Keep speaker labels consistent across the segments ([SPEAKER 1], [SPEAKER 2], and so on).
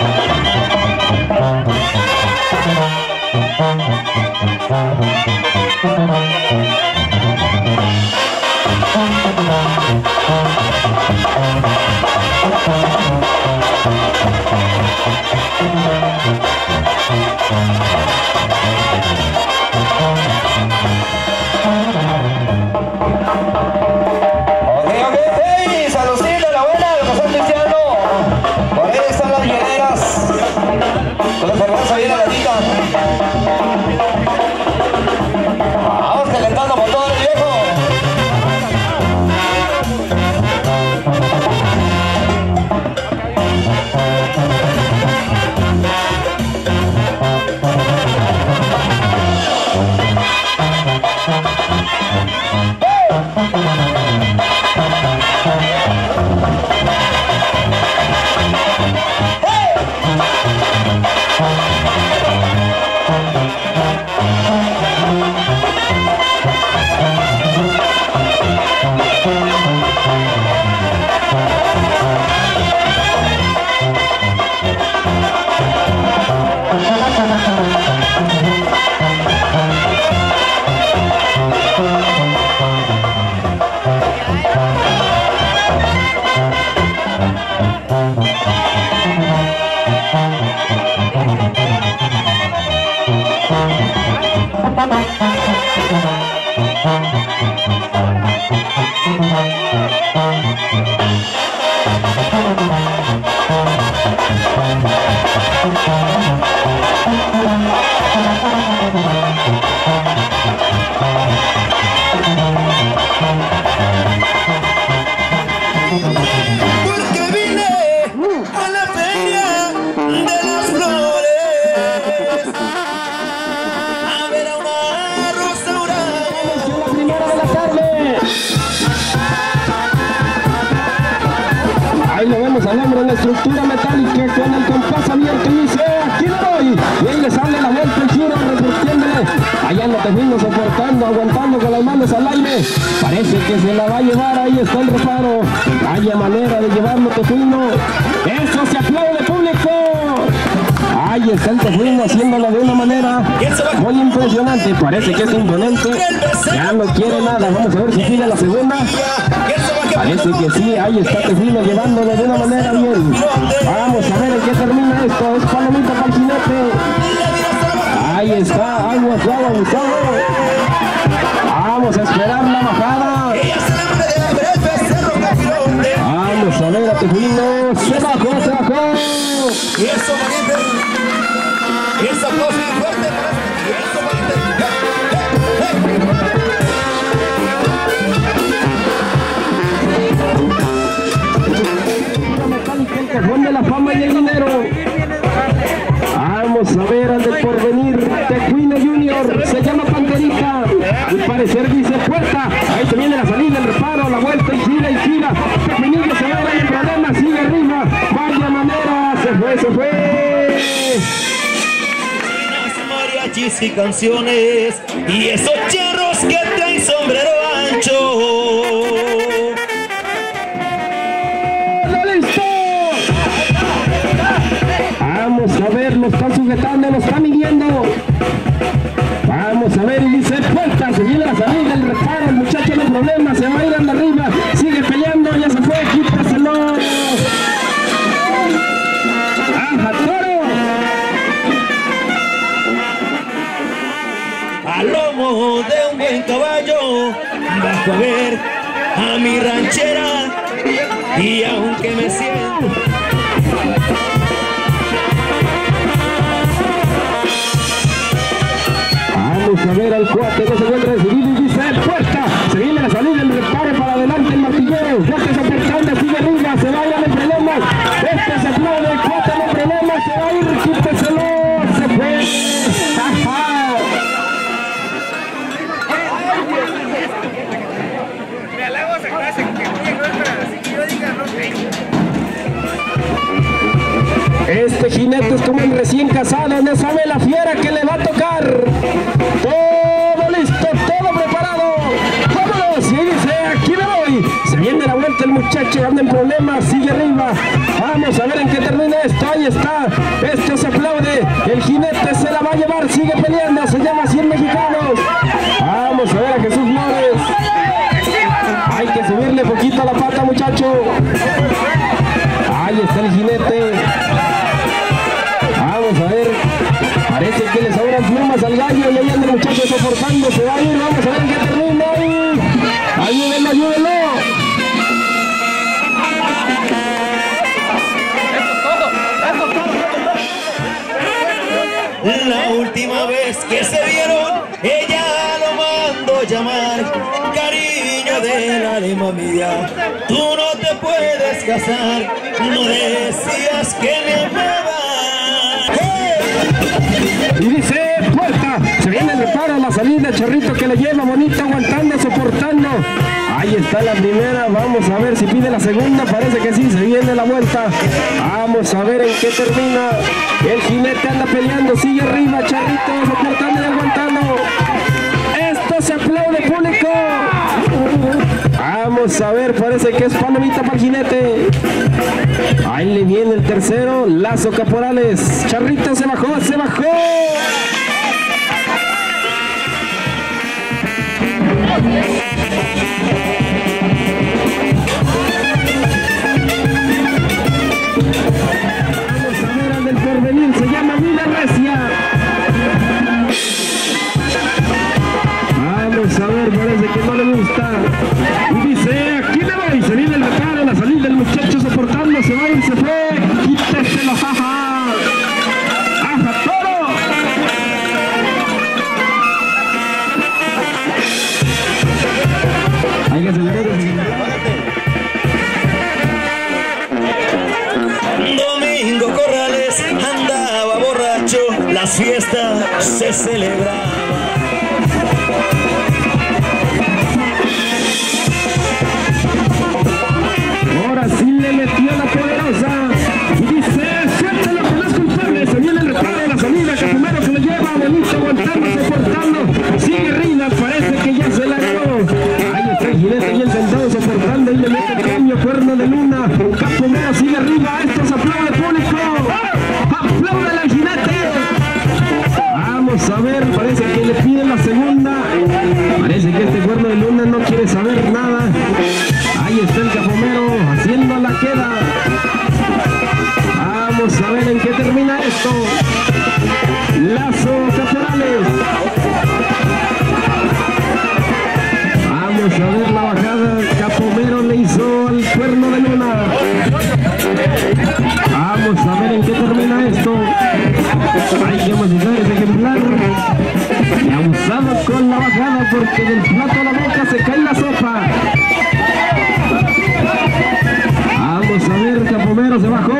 [SPEAKER 1] Estructura metálica con el compás abierto y dice aquí le doy, y ahí le sale la vuelta el giro repartiéndole, allá en los tejinos soportando, aguantando con las manos al aire, parece que se la va a llevar, ahí está el reparo, haya manera de llevarlo Tejuino, eso se aplaude público, ahí está el Tejuino haciéndolo de una manera muy impresionante, parece que es imponente, ya no quiere nada, vamos a ver si sigue la segunda. Parece que sí, ahí está Tejuino llevándolo de una manera bien. Vamos a ver en qué termina esto. Es palomita para el jinete. Ahí está, agua suave, suave. Vamos a esperar la bajada. Vamos a ver a Tejuino. Se bajó, se bajó.
[SPEAKER 2] Y eso, valiente. Y esa cosa fuerte. Y eso, valiente.
[SPEAKER 1] El cajón de la fama y el dinero. Vamos a ver al del porvenir. Tejuino Junior, se llama Panterita. Al parecer dice puerta. Ahí se viene la salida, el reparo, la vuelta y gira y gira. Tejuinillo se va en el problema, sigue arriba. Vaya manera, se fue, se fue.
[SPEAKER 2] Mariachis y canciones y esos charros que traen sombrero ancho.
[SPEAKER 1] Vamos a ver, lo está sujetando, lo está midiendo. Vamos a ver y dice puerta, se viene la salida, el reparo, el muchacho no hay problema, se va a ir anda arriba, sigue peleando, ya se fue, quítaselo. ¡Ajá, toro!
[SPEAKER 2] Al lomo de un buen caballo, bajo a ver a mi ranchera y aunque me siento
[SPEAKER 1] vamos a ver al cuate que se encuentra decidido y dice puerta, se viene la salida, el reparo para adelante el martillero, ya que se aportando, sigue arriba, se va a ir a los problemas, este se aplaude, el cuate no problema, se va a ir, quíteselo, se fue, ¡ajá! Este jinete es como el recién casado, no sabe la fiera que le va a tocar. Todo listo, todo preparado. ¡Vámonos! Y dice, aquí me voy. y se viene la vuelta el muchacho, anda en problemas, sigue arriba. Vamos a ver en qué termina esto. Ahí está, esto se aplaude, el jinete se la va a llevar, sigue peleando, se llama 100 mexicanos. Vamos a ver a Jesús Flores. Hay que subirle poquito a la pata, muchacho. Ahí está el jinete. Vamos a ver. Parece que le sobran plumas al gallo y ahí anda el muchacho soportando. Se va a ir. Vamos a ver en qué termina. Ayúdenlo, ayúdenlo.
[SPEAKER 2] La última vez que se vieron, ella lo mandó llamar. Cariño del alma mía, tú no te puedes casar. No decías que me amabas. ¡Hey!
[SPEAKER 1] Y dice, puerta, se viene el reparo, la salida, Charrito que le lleva bonito, aguantando, soportando. Ahí está la primera, vamos a ver si pide la segunda, parece que sí, se viene la vuelta. Vamos a ver en qué termina. El jinete anda peleando, sigue arriba, Charrito, soportando y aguantando. Esto se aplaude, público. Vamos a ver, parece que es palomita para el jinete. Ahí le viene el tercero, Lazo Caporales. Charrito se bajó, se bajó. Vamos a ver al del porvenir, se llama Vida Recia. Vamos a ver, parece que no le gusta. Y dice, aquí le voy, se viene el reparo, la salida del muchacho soportando, se va a ir, se fue. Quíteselo, jaja. ¡Aja, toro! Hay que acelerar.
[SPEAKER 2] Domingo Corrales andaba borracho, las fiestas se celebraban.
[SPEAKER 1] Ahora sí le metió la poderosa. Y dice, suéltalo que no es culpable. Se viene el reparo, la salida, que primero se lo lleva, bonito, aguantando, soportando. Sigue Rina, parece que ya se la ganó. Ahí está el jinete bien sentado, soportando. Y le mete el cambio, cuerno de luna. Capomero sigue arriba, esto se aplaude, público. ¡Aplaude al jinete! Vamos a ver, parece que le piden la segunda. Parece que este cuerno de luna no quiere saber nada. Ahí está el Capomero haciendo la queda. Vamos a ver en qué termina esto. Lazo Caporales. Vamos a ver la bajada. Capomero le hizo al cuerno de luna. Vamos a ver en qué termina esto. Hay que modificar ese ejemplar. Y abusado con la bajada porque del plato a la boca se cae la sopa. Vamos a ver, Capomero se bajó.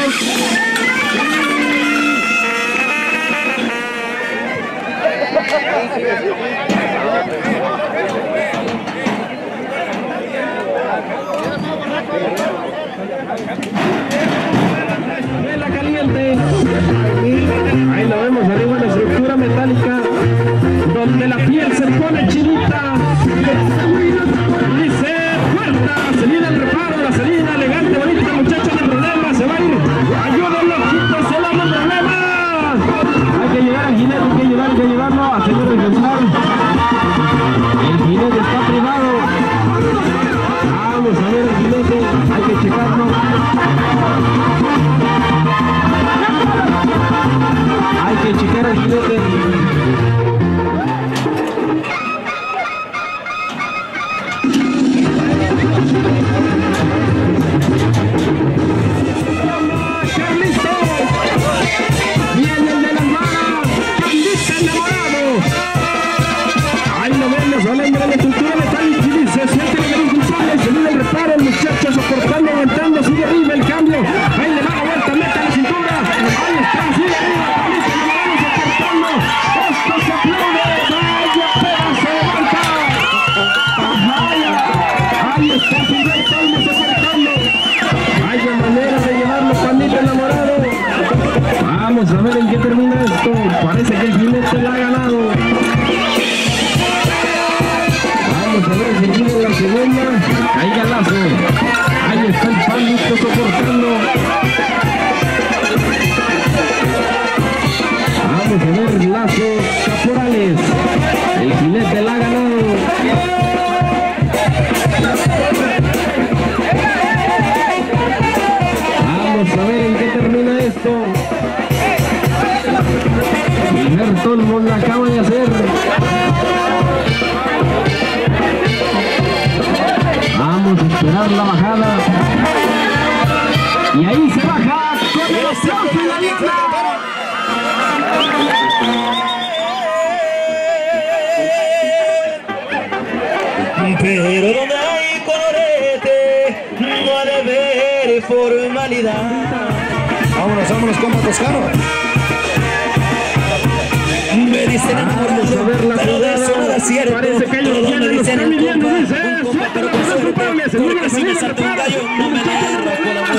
[SPEAKER 1] Vela caliente. Ahí lo vemos arriba en la estructura metálica, donde la piel se pone chinita. Dice, puerta, se viene el reparo, la salida, elegante, bonita, muchacho de problemas, se va a ir. Ayúdenlo, quíteselo de problemas. Hay que llegar al jinete, hay que llevarlo a señor ejemplar. El jinete está privado. Vamos a ver el jinete, hay que checarlo. Hay que checar al jinete. Hablando de la estructura metálica y dice, siente que no culpable, se viene el reparo, el muchacho soportando, aguantando, sigue arriba el cambio, ahí le va la vuelta, mete la cintura, ahí está, sigue arriba, soportando, esto se aplaude, vaya pedazo de vuelta, ahí está, Fidel Palma soportando, vaya manera de llevarlo, pandita enamorado. Vamos a ver en qué termina esto, parece que el jinete la ha ganado. Vamos a ver si tiene la segunda. Ahí Vamos a ver lazos caporales. El jinete la ha ganado. Vamos a ver en qué termina esto. Gilberto Olmos la acaba de hacer. Vamos a esperar la bajada. Y ahí se baja con el aplauso y la diana.
[SPEAKER 2] Pero donde hay colorete no ha de haber formalidad.
[SPEAKER 3] Vámonos, compa Toscano.
[SPEAKER 2] Me dicen enamorado, pero de eso nada cierto.
[SPEAKER 1] Parece que ellos
[SPEAKER 2] Todos
[SPEAKER 1] ya
[SPEAKER 2] me
[SPEAKER 1] los
[SPEAKER 2] dicen
[SPEAKER 1] están
[SPEAKER 2] un
[SPEAKER 1] midiendo,
[SPEAKER 2] compa,
[SPEAKER 1] dice.
[SPEAKER 2] pero con suerte, porque si me salta un gallo no me duermo con la